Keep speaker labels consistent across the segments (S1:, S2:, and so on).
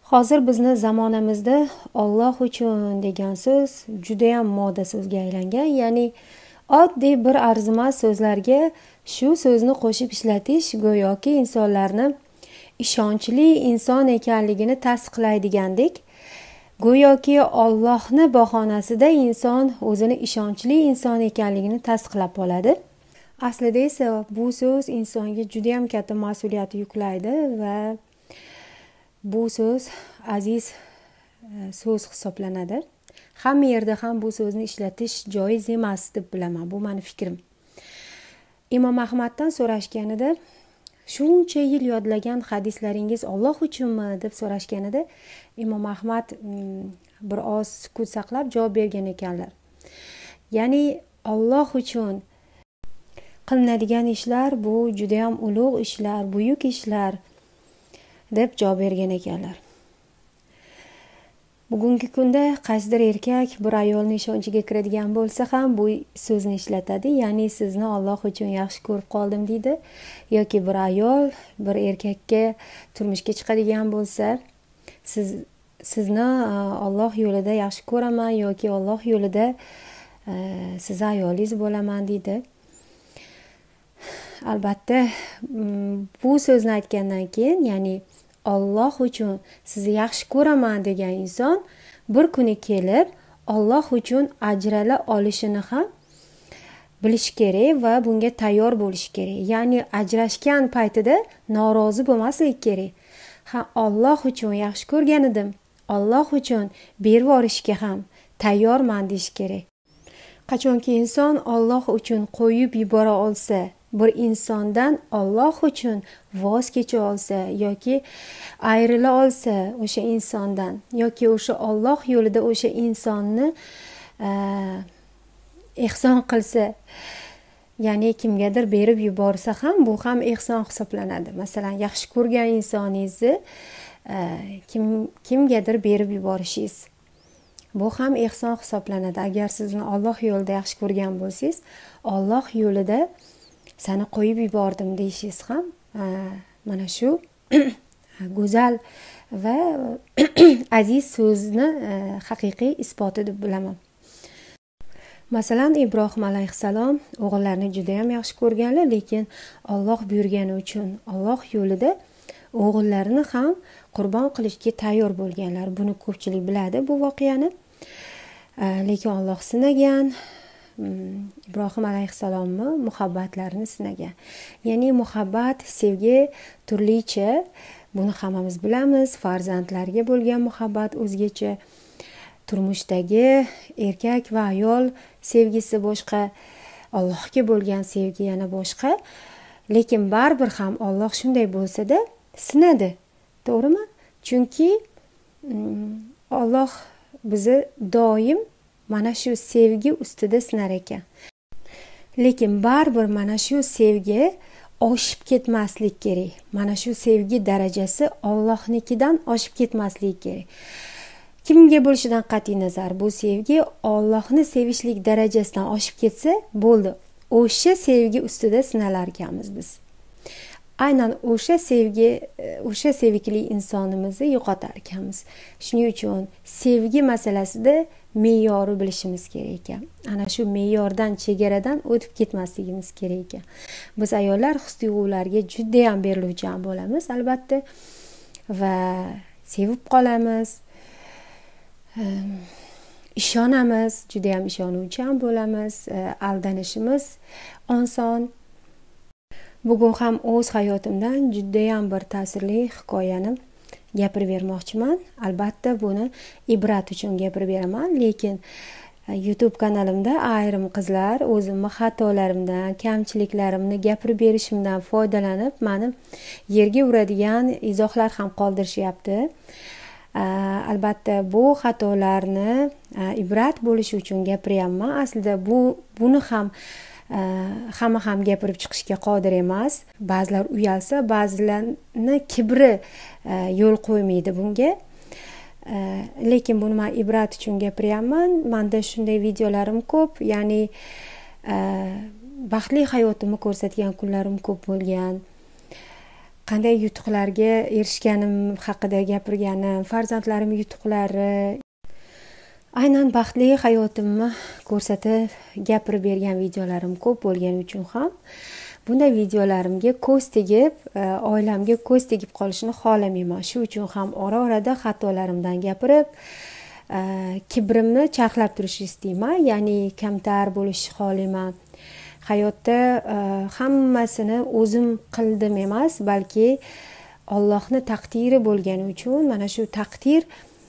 S1: Hozir bizni zamonamizda Alloh uchun degan so'z juda ham moda so'zga aylangan. Ya'ni oddiy bir arzimas so'zlarga shu so'zni qo'shib ishlatish go'yoki insonlarni ishonchli inson ekanligini tasdiqlaydigandek, go'yoki Allohni bahonasida inson o'zini ishonchli inson ekanligini tasdiqlab oladi. Aslida esa bu so'z insonga juda ham katta mas'uliyat yuklaydi va bu so'z aziz so'z hisoblanadi. Hamma yerda ham bu so'zni ishlatish joiz emas deb bilaman. Bu meni fikrim. Imom Ahmaddan so'rashganida, shuncha yil yodlagan hadislaringiz Alloh uchunmi deb so'rashganida, Imom Ahmad bir oz sukut saqlab javob bergan ekanlar. Ya'ni Alloh uchun qilinadigan ishlar bu juda ham ulug' ishlar, buyuk ishlar deb javob bergan ekanlar. Bugungi kunda qaysidir erkak bir ayolning ishonchiga kiradigan bo'lsa ham bu so'zni ishlatadi. Ya'ni sizni Alloh uchun yaxshi ko'rib qoldim deydi. Yoki bir ayol bir erkakka turmushga chiqadigan bo'lsa, sizni Alloh yo'lida yaxshi ko'raman yoki Alloh yo'lida siz ayolingiz bo'laman deydi. Albatta bu so'zni aytgandan keyin, ya'ni Alloh uchun sizni yaxshi ko'raman degan inson bir kuni kelib Alloh uchun ajrala olishini ham bilish kerak va bunga tayyor bo'lish kerak. Ya'ni ajrashgan paytida norozi bo'lmaslik kerak. Alloh uchun yaxshi ko'rgan edim, Alloh uchun berib yuborishga ham tayyorman deyish kerak. Qachonki inson Alloh uchun qo'yib yubora olsa, bir insondan Alloh uchun voz kecha olsa yoki ayrila olsa o'sha insondan yoki o'sha Alloh yo'lida o'sha insonni ehson qilsa, ya'ni kimgadir berib yuborsa ham bu ham ehson hisoblanadi. Masalan, yaxshi ko'rgan insoningizni kimgadir berib yuborishingiz, bu ham ehson hisoblanadi. Agar sizni Alloh yo'lida yaxshi ko'rgan bo'lsangiz, Alloh yo'lida seni qo'yib yubordim deyishingiz ham mana shu go'zal va aziz so'zni haqiqiy isboti deb bilaman. Masalan, Ibrohim alayhissalom o'g'illarini juda ham yaxshi ko'rganlar, lekin Alloh buyurgani uchun Alloh yo'lida o'g'illarini ham qurbon qilishga tayyor bo'lganlar. Buni ko'pchilik biladi bu voqeani. Lekin Alloh sinagan Ibrohim alayhissalomni muhabbatlarini sinagan. Ya'ni muhabbat, sevgi turlicha, buni hammamiz bilamiz. Farzandlarga bo'lgan muhabbat o'zgacha, turmushdagi erkak va ayol sevgisi boshqa, Allohga bo'lgan sevgi yana boshqa. Lekin baribir ham Alloh shunday bo'lsa-da sinadi. To'g'rimi? Chunki Alloh bizni doim mana shu sevgi ustida sinar ekan. Lekin baribir mana shu sevgi oshib ketmaslik kerak. Mana shu sevgi darajasi Allohnikidan oshib ketmaslik kerak. Kimga bo'lishidan qat'iy nazar, bu sevgi Allohni sevishlik darajasidan oshib ketsa, bo'ldi. O'sha sevgi ustida sinalar ekanmiz biz. Aynan o'sha sevgi, o'sha sevikli insonimizni yo'qotar ekanmiz. Shuning uchun sevgi masalasida me'yori bilishimiz kerak ekan. Ana shu me'yordan, chegaradan o'tib ketmasligimiz kerak ekan. Biz ayollar his-tuyg'ularga juda ham beriluvchan bo'lamiz, albatta, va sevib qolamiz. Ishonamiz, juda ham ishonuvchan bo'lamiz, aldanishimiz oson. Bugun ham o'z hayotimdan juda ham bir ta'sirli hikoyani gapirib bermoqchiman. Albatta buni ibrat uchun gapirib beraman, lekin YouTube kanalimda ayrim qizlar o'zimni xatolarimdan, kamchiliklarimni gapirib berishimdan foydalanib, meni yerga uradigan izohlar ham qoldirishyapti. Albatta bu xatolarni ibrat bo'lishi uchun gapiryapman. Aslida buni ham hamma ham gapirib chiqishga qodir emas. Ba'zilar uyalsa, ba'zilarni kibri yo'l qo'ymaydi bunga. Lekin buni men ibrat uchun gapiryapman. Menda shunday videolarim ko'p, ya'ni baxtli hayotimni ko'rsatgan kunlarim ko'p bo'lgan. qanday yutuqlarga erishganim haqida gapirganim, farzandlarim yutuqlari, aynan baxtli hayotimni ko'rsatib gapirib bergan videolarim ko'p bo'lgani uchun ham bunday videolarimga ko'z tegib, oilamga ko'z tegib qolishini xohlamayman. Shu uchun ham ora-orada xatolarimdan gapirib, kibrimni charxlab turishni istayman, ya'ni kamtar bo'lishni xohlayman. Hayotda hammasini o'zim qildim emas, balki Allohning taqdiri bo'lgani uchun mana shu taqdir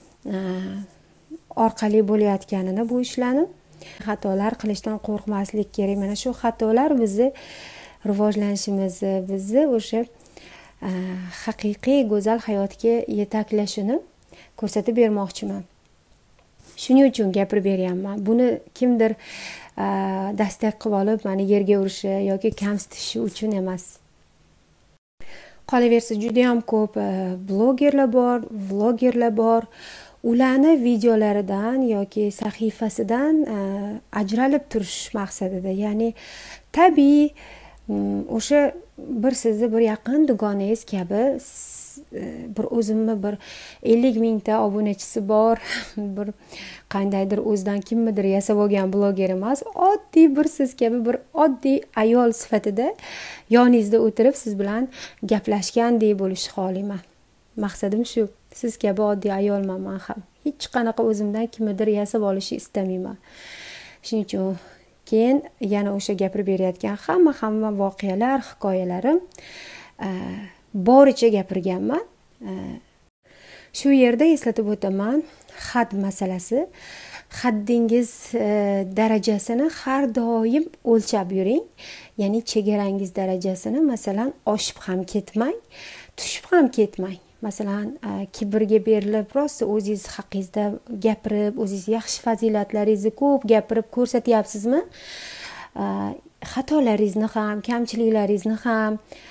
S1: orqali bo'layotganini bu ishlarni xatolar qilishdan qo'rqmaslik kerak. Mana shu xatolar bizni rivojlanishimizni, bizni o'sha haqiqiy go'zal hayotga yetaklashini ko'rsatib bermoqchiman. Shuning uchun gapirib beryapman. Buni kimdir dastak qilib olib, meni yerga urishi yoki kamsitishi uchun emas. Qolaversa, juda ham ko'p blogerlar bor, vlogerlar bor. Ularni videolaridan yoki sahifasidan ajralib turish maqsadida, ya'ni tabiiy o'sha bir sizni bir yaqin dugonangiz kabi, bir o'zimni bir 50 mingta obunachisi bor, bir qandaydir o'zidan kimnidir yasab olgan bloger emas, oddiy bir siz kabi bir oddiy ayol sifatida yoningizda o'tirib siz bilan gaplashgandek bo'lishni xohlayman. Maqsadim shu. Siz kabi oddiy ayolman men ham. Hech qanaqa o'zimdan kimnidir yasab olishni istamayman. Shuning uchun keyin yana o'sha gapirib berayotgan hamma voqealar, hikoyalarim boricha gapirganman. Shu yerda eslatib o'taman, had masalasi. Haddingiz darajasini har doim o'lchab yuring. Ya'ni chegarangiz darajasini masalan oshib ham ketmang, tushib ham ketmang. Masalan, kibrga berilib, rosa o'zingiz haqingizda gapirib, o'zingiz yaxshi fazilatlaringizni ko'p gapirib ko'rsatyapsizmi? Xatolaringizni ham, kamchiliklaringizni ham,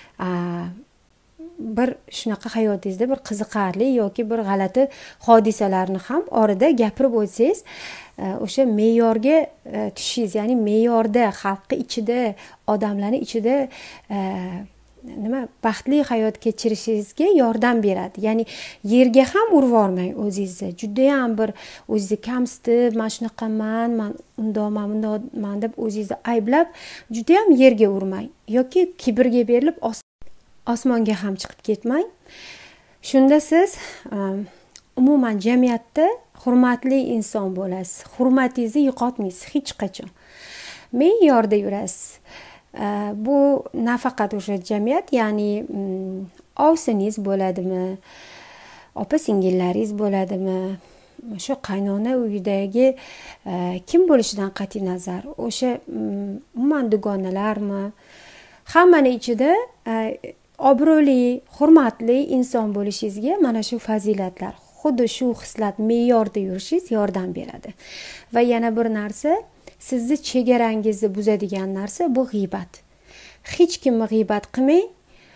S1: bir shunaqa hayotingizda bir qiziqarli yoki bir g'alati hodisalarni ham orada gapirib o'tsangiz, o'sha me'yorga tushishingiz, ya'ni me'yorda, xalqi ichida, odamlarning ichida baxtli hayot kechirishingizga yordam beradi. Ya'ni yerga ham urib olmang o'zingizni. Juda ham bir o'zingizni kamsitib, men shunaqaman, men undoqman deb o'zingizni ayblab, juda ham yerga urmang yoki kibrga berilib osmonga ham chiqib ketmang. Shunda siz umuman jamiyatda hurmatli inson bo'lasiz. Hurmatingizni yo'qotmaysiz hech qachon. Me'yorda yurasiz. Bu nafaqat o'sha jamiyat, ya'ni ovsiningiz bo'ladimi, opa singillaringiz bo'ladimi, shu qaynona uyidagi kim bo'lishidan qat'iy nazar, o'sha umuman dugonalarmi, hammani ichida obro'li, hurmatli inson bo'lishingizga mana shu fazilatlar, xuddi shu xislat me'yorda yurishingiz yordam beradi. Va yana bir narsa, sizni chegarangizni buzadigan narsa bu g'iybat. Hech kimni g'iybat qilmang.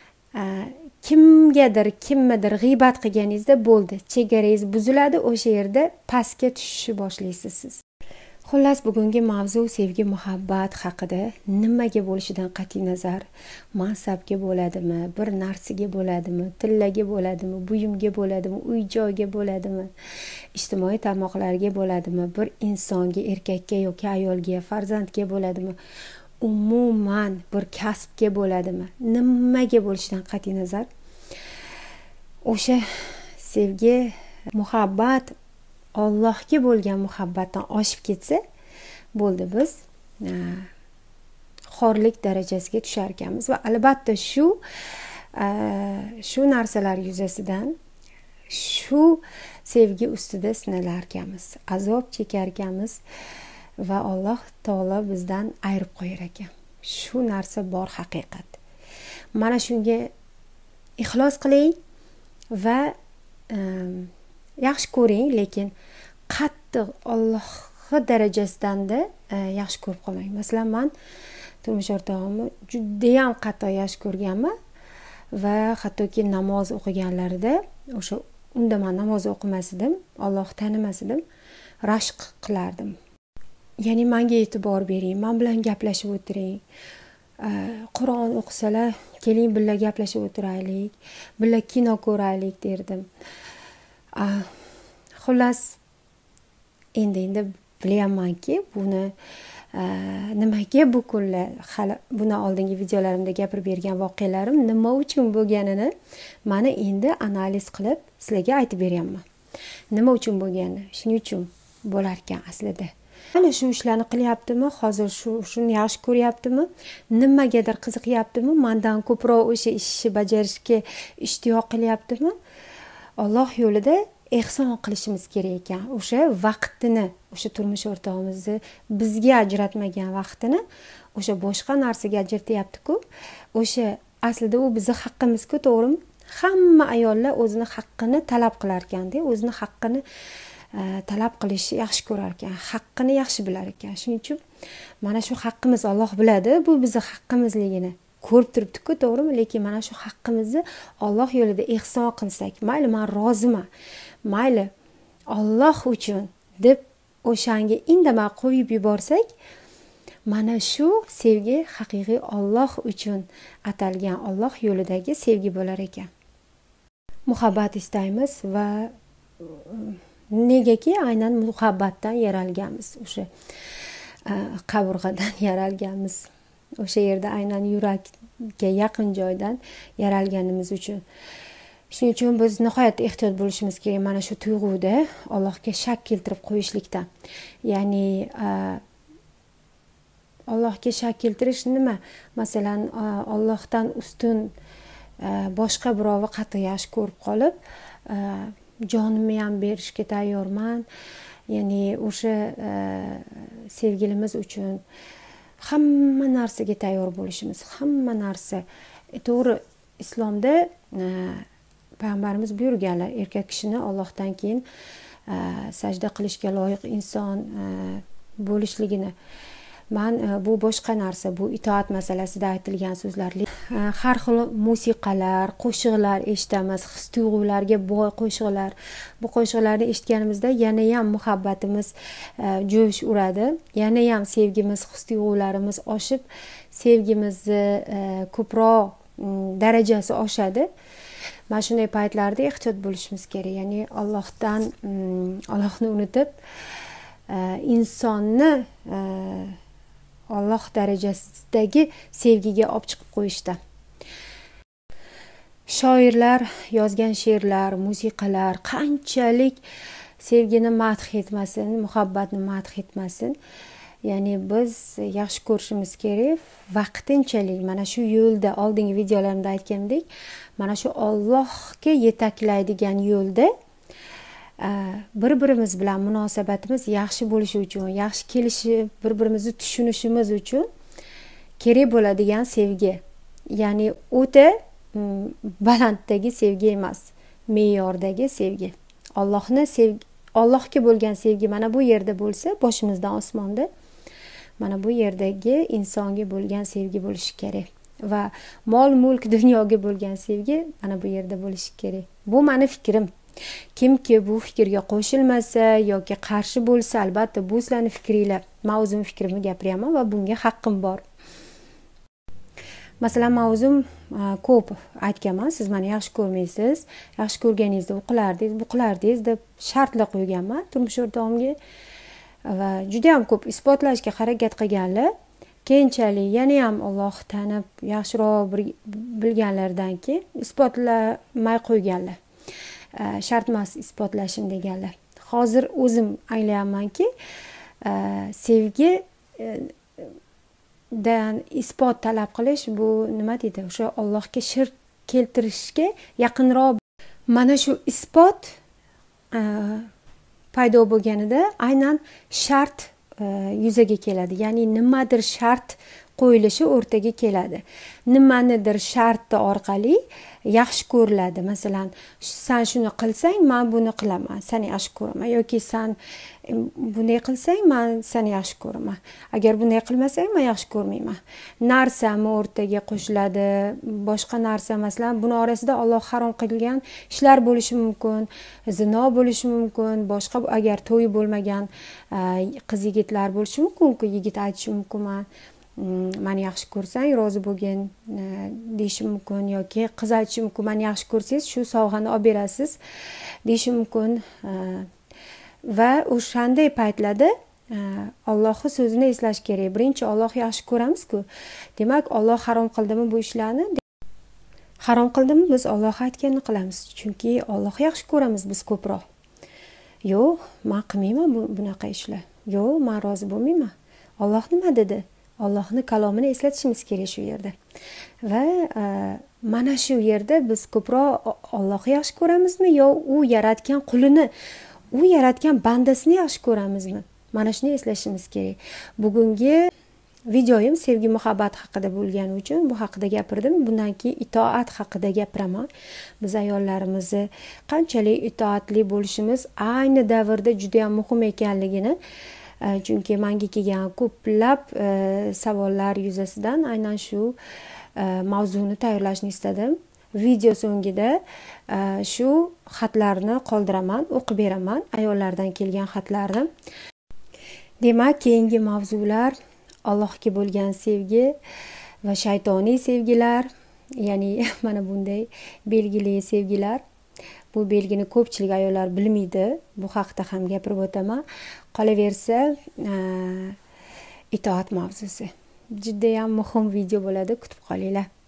S1: Kimnidir g'iybat qilganingizda bo'ldi, chegarangiz buziladi, o'sha yerda pastga tushishni boshlaysiz siz. Xullas, bugungi mavzu sevgi, muhabbat haqida. Nimaga bo'lishidan qat'iy nazar, mansabga bo'ladimi, bir narsaga bo'ladimi, tillaga bo'ladimi, buyumga bo'ladimi, uy-joyga bo'ladimi, ijtimoiy tarmoqlarga bo'ladimi, bir insonga, erkakka yoki ayolga, farzandga bo'ladimi, umuman bir kasbga bo'ladimi, nimaga bo'lishidan qat'iy nazar, o'sha sevgi, muhabbat Allohga bo'lgan muhabbatdan oshib ketsa, bo'ldi, biz xorlik darajasiga tushar ekanmiz. Va albatta shu narsalar yuzasidan shu sevgi ustida sinalar ekanmiz, azob chekar ekanmiz va Alloh taolo bizdan ayirib qo'yar ekan. Shu narsa bor, haqiqat. Mana shunga ixlos qiling va yaxshi ko'ring, lekin qattiq Alloh darajasidan-da yaxshi ko'rib qolmang. Masalan, men turmush o'rtog'imni juda ham qattiq yaxshi ko'rganman va hattoki namoz o'qiganlarida o'sha unda men namoz o'qimas edim, Allohni tanimas edim, rashk qilardim. Ya'ni menga e'tibor bering, men bilan gaplashib o'tiring. Qur'on o'qisalar, keling birga gaplashib o'tiraylik, birga kino ko'raylik derdim. Xullas, endi bilamanki, buni nimaga bu kunlar hali buni oldingi videolarimda gapirib bergan voqealarim nima uchun bo'lganini mana endi analiz qilib sizlarga aytib beryapman. Nima uchun bo'lgani, shuning uchun bo'lar ekan aslida. Mana shu ishlarni qilyaptimi, hozir shuni yaxshi ko'ryaptimi, nimagadir qiziqyaptimi, mendan ko'proq o'sha ishni bajarishga ishtiyoq qilyaptimi? Alloh yo'lida ehson qilishimiz kerak ekan. O'sha vaqtini, o'sha turmush o'rtog'imizni bizga ajratmagan vaqtini o'sha boshqa narsaga ajratyapti-ku. O'sha aslida u bizning haqqimiz-ku, to'g'rimi? Hamma ayollar o'zini haqqini talab qilar ekanda, o'zini haqqini talab qilishni yaxshi ko'rar ekan, haqqini yaxshi bilar ekan. Shuning uchun mana shu haqqimiz, Alloh biladi, bu bizning haqqimizligini ko'rib turibdi-ku, to'g'rimi? Lekin mana shu haqqimizni Alloh yo'lida ehson qilsak, mayli men roziman, mayli Alloh uchun deb o'shanga indamay qo'yib yuborsak, mana shu sevgi haqiqiy Alloh uchun atalgan, Alloh yo'lidagi sevgi bo'lar ekan. Muhabbat istaymiz va negaki aynan muhabbatdan yaralganmiz, o'sha qabirg'adan yaralganmiz. O'sha yerda aynan yurakka yaqin joydan yaralganimiz uchun. Shuning uchun biz nihoyatda ehtiyot bo'lishimiz kerak mana shu tuyg'uda Allohga shak keltirib qo'yishlikdan. Ya'ni Allohga shak keltirish nima? Masalan, Allohdan ustun boshqa birovni qattiq yaxshi ko'rib qolib, jonimni ham berishga tayyorman. Ya'ni o'sha sevgilimiz uchun hamma narsaga tayyor bo'lishimiz, hamma narsa. To'g'ri, islomda payg'ambarimiz buyurganlar, erkak kishini Allohdan keyin sajda qilishga loyiq inson bo'lishligini. Men bu boshqa narsa, bu itoat masalasida aytilgan so'zlar. Har xil musiqalar, qo'shiqlar eshitamiz, his-tuyg'ularga boy qo'shiqlar. Bu qo'shiqlarni eshitganimizda yana ham muhabbatimiz jo'sh uradi, yana ham sevgimiz, his-tuyg'ularimiz oshib, sevgimizni ko'proq darajasi oshadi. Mana shunday paytlarda ehtiyot bo'lishimiz kerak. Ya'ni Allohni unutib, insonni Alloh darajasidagi sevgiga olib chiqib qo'yishda. Shoirlar yozgan she'rlar, musiqalar qanchalik sevgini madh etmasin, muhabbatni madh etmasin, ya'ni biz yaxshi ko'rishimiz kerak. Vaqtinchalik mana shu yo'lda, oldingi videolarimda aytgandek, mana shu Allohga yetaklaydigan yo'lda bir-birimiz bilan munosabatimiz yaxshi bo'lishi uchun, yaxshi kelishib, bir-birimizni tushunishimiz uchun kerak bo'ladigan sevgi. Ya'ni o'ta balanddagi sevgi emas, me'yordagi sevgi. Allohga bo'lgan sevgi mana bu yerda bo'lsa, boshimizdan osmonda, mana bu yerdagi insonga bo'lgan sevgi bo'lishi kerak. Va mol-mulk dunyoga bo'lgan sevgi mana bu yerda bo'lishi kerak. Bu meni fikrim. Kimki bu fikrga qo'shilmasa yoki qarshi bo'lsa, albatta bu sizlarning fikringlar. Men o'zim fikrimni gapiryapman va bunga haqqim bor. Masalan, men o'zim ko'p aytganman, siz meni yaxshi ko'rmaysiz, yaxshi ko'rganingizda bu qilardingiz deb shartlar qo'yganman turmush o'rtog'imga va juda ham ko'p isbotlashga harakat qilganlar. Keyinchalik yana ham Alloh tanib, yaxshiroq bilganlardan keyin isbotlamay qo'yganlar. Shart emas isbotlashim deganlar. Hozir o'zim anglayapmanki, sevgi dan isbot talab qilish bu nima deydi? O'sha Allohga shirk keltirishga yaqinroq. Mana shu isbot paydo bo'lganida aynan shart yuzaga keladi. Ya'ni nimadir shart qo'yilishi o'rtaga keladi. Nimanidir sharti orqali yaxshi ko'riladi. Masalan, sen shuni qilsang, men buni qilaman, seni yaxshi ko'raman, yoki sen bunday qilsang, men seni yaxshi ko'raman. Agar bunday qilmasang, men yaxshi ko'rmayman. Narsami o'rtaga qo'shiladi, boshqa narsa, masalan, buni orasida Alloh harom qilgan ishlar bo'lishi mumkin, zino bo'lishi mumkin, boshqa agar to'yi bo'lmagan qiz-yigitlar bo'lishi mumkin-ku, yigit aytishi mumkin, mani yaxshi ko'rsang rozi bo'lgin deyishi mumkin, yoki qiz aytishi mumkin, mani yaxshi ko'rsangiz shu sovg'ani olib berasiz deyishi mumkin. Va o'shanday paytlarda Allohning so'zini eslash kerak. Birinchi Alloh yaxshi ko'ramiz-ku. Demak, Alloh harom qildimi bu ishlarni? Harom qildimi, biz Alloh aytganini qilamiz. Chunki Alloh yaxshi ko'ramiz biz ko'proq. Yo'q, men qilmayman bunaqa ishlar. Yo'q, men rozi bo'lmayman. Alloh nima dedi? Allohning kalomini eslatishimiz kerak shu yerda. Va mana shu yerda biz ko'proq Allohni yaxshi ko'ramizmi yo u yaratgan qulini, u yaratgan bandasini yaxshi ko'ramizmi? Mana shuni eslashimiz kerak. Bugungi videoyim sevgi muhabbat haqida bo'lgani uchun bu haqida gapirdim. Bundan keyin itoat haqida gapiraman. Biz ayollarimizni qanchalik itoatli bo'lishimiz ayni davrda juda ham muhim ekanligini, chunki menga kelgan ko'plab savollar yuzasidan aynan shu mavzuni tayyorlashni istadim. Video so'ngida shu xatlarni qoldiraman, o'qib beraman, ayollardan kelgan xatlarni. Demak, keyingi mavzular Allohga bo'lgan sevgi va shaytoniy sevgilar, ya'ni mana bunday belgili sevgilar. Bu belgini ko'pchilik ayollar bilmaydi. Bu haqida ham gapirib o'taman. Qolaversa, itoat mavzusi. Juda ham muhim video bo'ladi, kutib qolinglar.